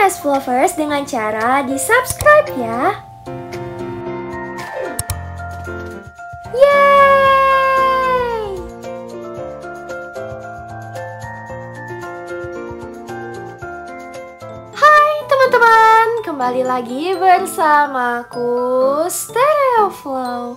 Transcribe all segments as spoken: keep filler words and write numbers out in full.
Nest Lovers dengan cara di subscribe ya. Yeay! Hai teman-teman, kembali lagi bersamaku Stereo Flow.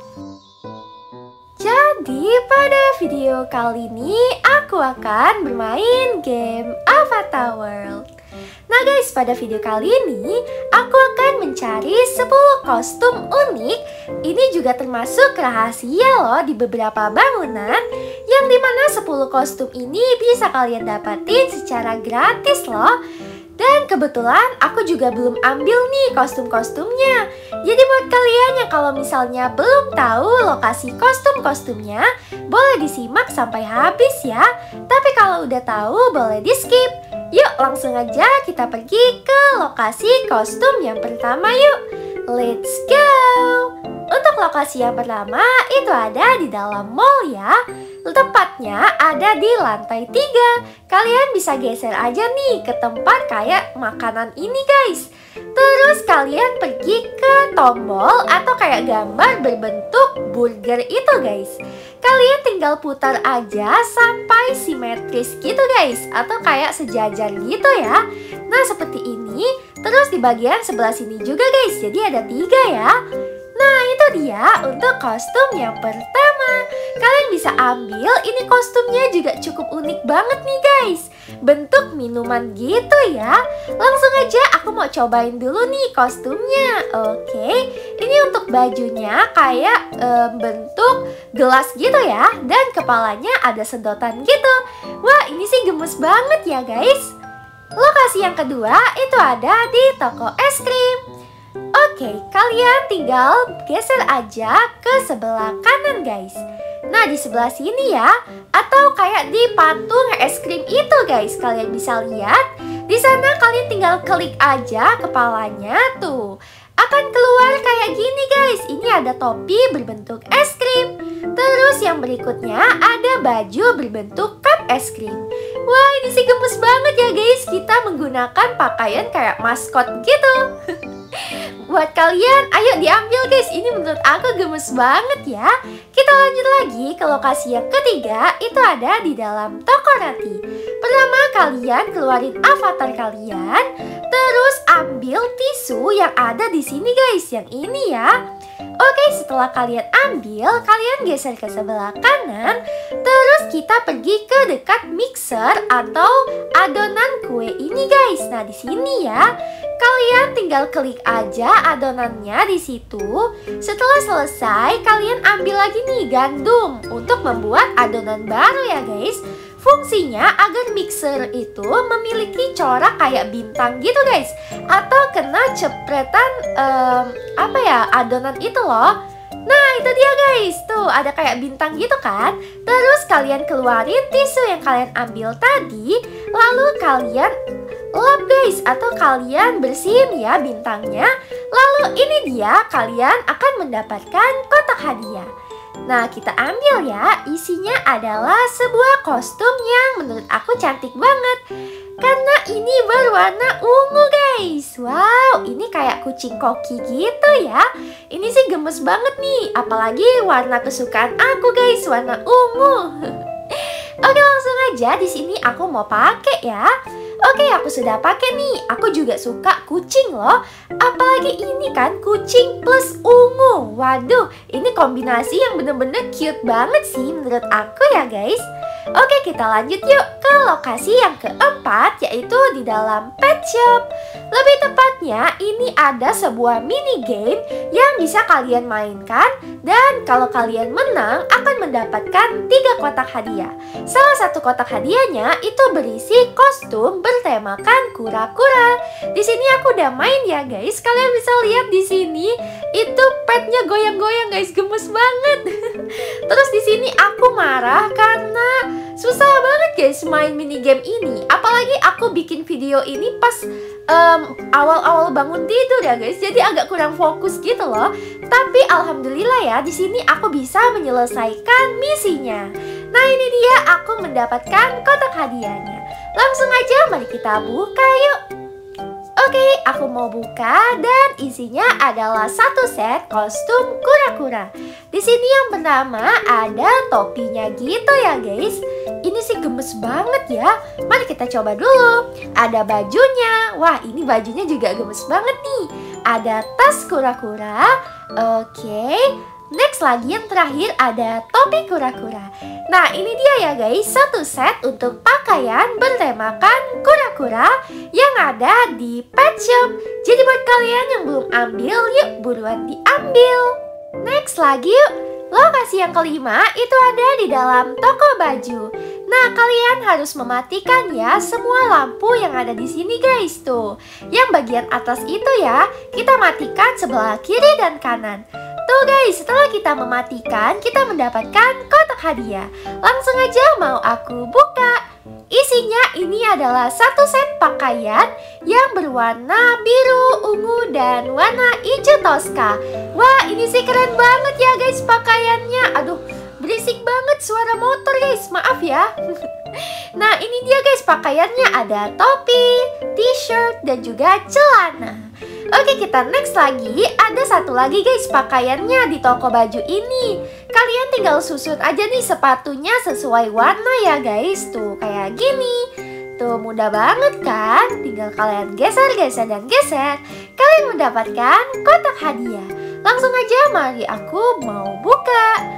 Jadi pada video kali ini aku akan bermain game Avatar World. Nah guys, pada video kali ini aku akan mencari sepuluh kostum unik. Ini juga termasuk rahasia loh di beberapa bangunan, yang dimana sepuluh kostum ini bisa kalian dapatin secara gratis loh. Dan kebetulan aku juga belum ambil nih kostum-kostumnya. Jadi buat kalian yang kalau misalnya belum tahu lokasi kostum-kostumnya, boleh disimak sampai habis ya. Tapi kalau udah tahu boleh di skip. Yuk langsung aja kita pergi ke lokasi kostum yang pertama yuk. Let's go! Untuk lokasi yang pertama itu ada di dalam mall ya. Tepatnya ada di lantai tiga. Kalian bisa geser aja nih ke tempat kayak makanan ini guys. Terus kalian pergi ke tombol atau kayak gambar berbentuk burger itu guys. Kalian tinggal putar aja sampai simetris gitu guys, atau kayak sejajar gitu ya. Nah seperti ini. Terus di bagian sebelah sini juga guys. Jadi ada tiga ya. Nah itu dia untuk kostum yang pertama. Kalian bisa ambil, ini kostumnya juga cukup unik banget nih guys. Bentuk minuman gitu ya. Langsung aja aku mau cobain dulu nih kostumnya. Oke, ini untuk bajunya kayak um, bentuk gelas gitu ya. Dan kepalanya ada sedotan gitu. Wah ini sih gemes banget ya guys. Lokasi yang kedua itu ada di toko es krim. Oke, kalian tinggal geser aja ke sebelah kanan guys. Nah di sebelah sini ya, atau kayak di patung es krim itu guys, kalian bisa lihat. Di sana kalian tinggal klik aja kepalanya tuh. Akan keluar kayak gini guys. Ini ada topi berbentuk es krim. Terus yang berikutnya ada baju berbentuk cup es krim. Wah ini sih gemes banget ya guys. Kita menggunakan pakaian kayak maskot gitu. Buat kalian, ayo diambil guys. Ini menurut aku gemes banget ya. Kita lanjut lagi ke lokasi yang ketiga. Itu ada di dalam toko roti. Pertama kalian keluarin avatar kalian. Terus ambil tisu yang ada di sini guys. Yang ini ya. Oke, setelah kalian ambil, kalian geser ke sebelah kanan. Terus kita pergi ke dekat mixer atau adonan kue ini guys. Nah di sini ya. Kalian tinggal klik aja adonannya di situ. Setelah selesai, kalian ambil lagi nih gandum untuk membuat adonan baru ya guys. Fungsinya agar mixer itu memiliki corak kayak bintang gitu guys. Atau kena cepretan um, apa ya adonan itu loh. Nah itu dia guys. Tuh ada kayak bintang gitu kan. Terus kalian keluarin tisu yang kalian ambil tadi. Lalu kalian lap guys, atau kalian bersihin ya bintangnya. Lalu ini dia, kalian akan mendapatkan kotak hadiah. Nah kita ambil ya. Isinya adalah sebuah kostum yang menurut aku cantik banget. Karena ini berwarna ungu guys. Wow, ini kayak kucing koki gitu ya. Ini sih gemes banget nih. Apalagi warna kesukaan aku guys, warna ungu. Oke langsung aja di sini aku mau pakai ya. Oke aku sudah pakai nih. Aku juga suka kucing loh. Apalagi ini kan kucing plus ungu. Waduh ini kombinasi yang bener-bener cute banget sih menurut aku ya guys. Oke kita lanjut yuk ke lokasi yang keempat, yaitu di dalam pet shop. Lebih tepatnya ini ada sebuah mini game yang bisa kalian mainkan. Dan kalau kalian menang akan mendapatkan tiga kotak hadiah. Salah satu kotak hadiahnya itu berisi kostum bertemakan kura-kura. Di sini aku udah main ya guys. Kalian bisa lihat di sini itu petnya goyang-goyang guys, gemes banget. Terus di sini aku marah karena susah banget guys main mini game ini. Apalagi aku bikin video ini pas um, awal-awal bangun tidur ya guys. Jadi agak kurang fokus gitu loh. Tapi alhamdulillah ya, di sini aku bisa menyelesaikan misinya. Nah ini dia, aku mendapatkan kotak hadiahnya. Langsung aja mari kita buka yuk. Oke, aku mau buka dan isinya adalah satu set kostum kura-kura. Di sini yang pertama ada topinya gitu ya guys. Ini sih gemes banget ya. Mari kita coba dulu. Ada bajunya. Wah, ini bajunya juga gemes banget nih. Ada tas kura-kura. Oke. Next lagi yang terakhir ada topi kura-kura. Nah ini dia ya guys, satu set untuk pakaian bertemakan kura-kura yang ada di pet shop. Jadi buat kalian yang belum ambil, yuk buruan diambil. Next lagi yuk, lokasi yang kelima itu ada di dalam toko baju. Nah kalian harus mematikan ya semua lampu yang ada di sini guys tuh. Yang bagian atas itu ya, kita matikan sebelah kiri dan kanan. Tuh guys, setelah kita mematikan, kita mendapatkan kotak hadiah. Langsung aja mau aku buka. Isinya ini adalah satu set pakaian yang berwarna biru, ungu, dan warna hijau toska. Wah, ini sih keren banget ya guys pakaiannya. Aduh, berisik banget suara motor guys, maaf ya. Nah, ini dia guys pakaiannya, ada topi, t-shirt, dan juga celana. Oke, kita next lagi. Ada satu lagi guys pakaiannya di toko baju ini. Kalian tinggal susun aja nih sepatunya sesuai warna ya guys. Tuh kayak gini. Tuh mudah banget kan? Tinggal kalian geser, geser, dan geser. Kalian mendapatkan kotak hadiah. Langsung aja mari aku mau buka.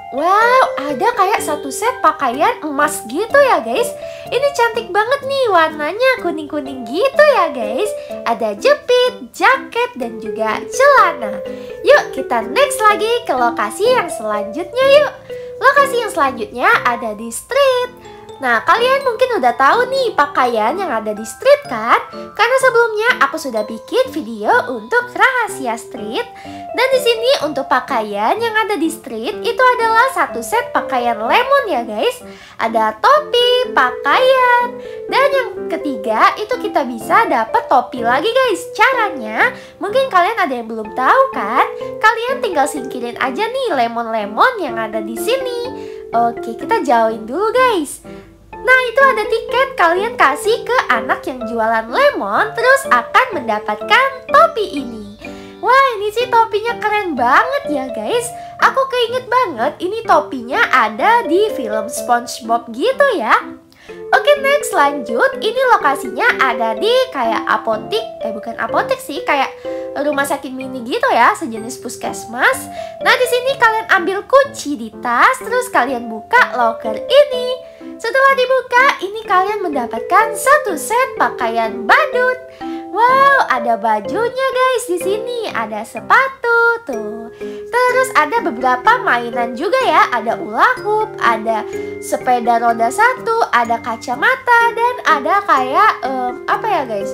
Wow, ada kayak satu set pakaian emas gitu ya guys. Ini cantik banget nih, warnanya kuning-kuning gitu ya guys. Ada jepit, jaket, dan juga celana. Yuk kita next lagi ke lokasi yang selanjutnya yuk. Lokasi yang selanjutnya ada di street. Nah, kalian mungkin udah tahu nih pakaian yang ada di street kan? Karena sebelumnya aku sudah bikin video untuk rahasia street. Dan di sini untuk pakaian yang ada di street itu adalah satu set pakaian lemon ya guys. Ada topi, pakaian, dan yang ketiga itu kita bisa dapat topi lagi guys. Caranya mungkin kalian ada yang belum tahu kan? Kalian tinggal singkirin aja nih lemon-lemon yang ada di sini. Oke, kita jauhin dulu guys. Nah itu ada tiket, kalian kasih ke anak yang jualan lemon, terus akan mendapatkan topi ini. Wah ini sih topinya keren banget ya guys. Aku keinget banget ini topinya ada di film SpongeBob gitu ya. Oke next lanjut, ini lokasinya ada di kayak apotik, eh bukan apotik sih, kayak rumah sakit mini gitu ya, sejenis puskesmas. Nah di sini kalian ambil kunci di tas, terus kalian buka loker ini. Setelah dibuka, ini kalian mendapatkan satu set pakaian badut. Wow, ada bajunya guys di sini, ada sepatu tuh. Terus ada beberapa mainan juga ya, ada hula hoop, ada sepeda roda satu, ada kacamata, dan ada kayak um, apa ya guys?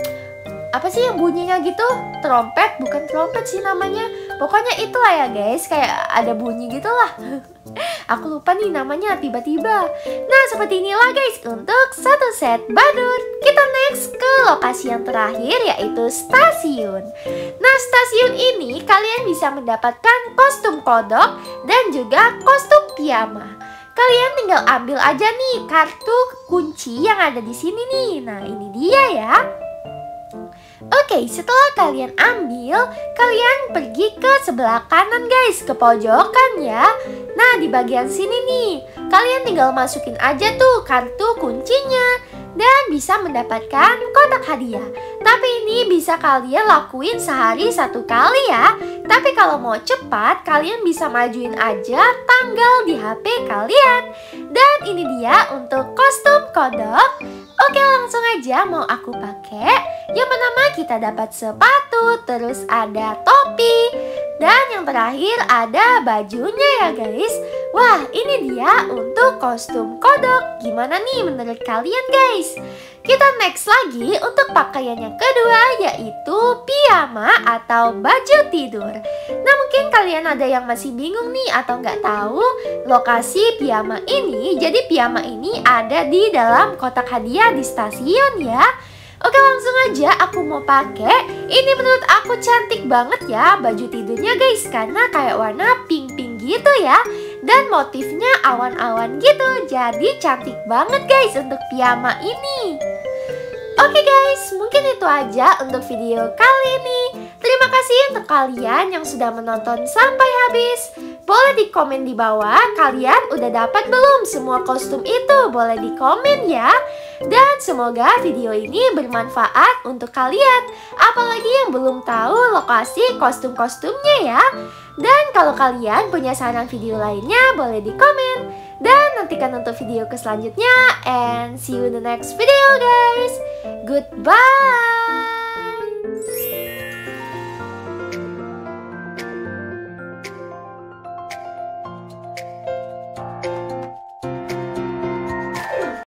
Apa sih yang bunyinya gitu? Trompet, bukan trompet sih namanya. Pokoknya itulah ya guys, kayak ada bunyi gitulah. Aku lupa nih namanya tiba-tiba. Nah seperti inilah guys untuk satu set badut. Kita next ke lokasi yang terakhir yaitu stasiun. Nah stasiun ini kalian bisa mendapatkan kostum kodok dan juga kostum piyama. Kalian tinggal ambil aja nih kartu kunci yang ada di sini nih. Nah ini dia ya. Oke, setelah kalian ambil, kalian pergi ke sebelah kanan guys, ke pojokan ya. Nah, di bagian sini nih, kalian tinggal masukin aja tuh kartu kuncinya dan bisa mendapatkan kotak hadiah. Tapi ini bisa kalian lakuin sehari satu kali ya. Tapi kalau mau cepat, kalian bisa majuin aja tanggal di H P kalian. Dan ini dia untuk kostum kodok. Oke langsung aja mau aku pakai. Yang pertama kita dapat sepatu, terus ada topi, dan yang terakhir ada bajunya ya guys. Wah ini dia untuk kostum kodok. Gimana nih menurut kalian guys? Kita next lagi untuk pakaian yang kedua yaitu piyama atau baju tidur. Nah mungkin kalian ada yang masih bingung nih atau nggak tahu lokasi piyama ini. Jadi piyama ini ada di dalam kotak hadiah di stasiun ya. Oke langsung aja aku mau pakai. Ini menurut aku cantik banget ya baju tidurnya guys, karena kayak warna pink-pink gitu ya. Dan motifnya awan-awan gitu. Jadi cantik banget guys untuk piyama ini. Oke guys, mungkin itu aja untuk video kali ini. Terima kasih untuk kalian yang sudah menonton sampai habis. Boleh di komen di bawah, kalian udah dapat belum semua kostum itu? Boleh di komen ya. Dan semoga video ini bermanfaat untuk kalian, apalagi yang belum tahu lokasi kostum-kostumnya ya. Dan kalau kalian punya saran video lainnya, boleh di komen. Dan nantikan untuk video ke selanjutnya. And see you in the next video guys. Goodbye.